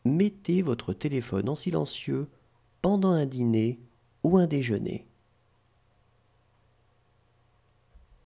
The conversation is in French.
Mettez votre téléphone en silencieux pendant un dîner ou un déjeuner.